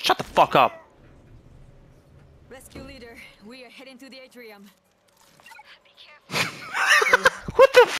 Shut the fuck up. Rescue leader, we are heading to the atrium.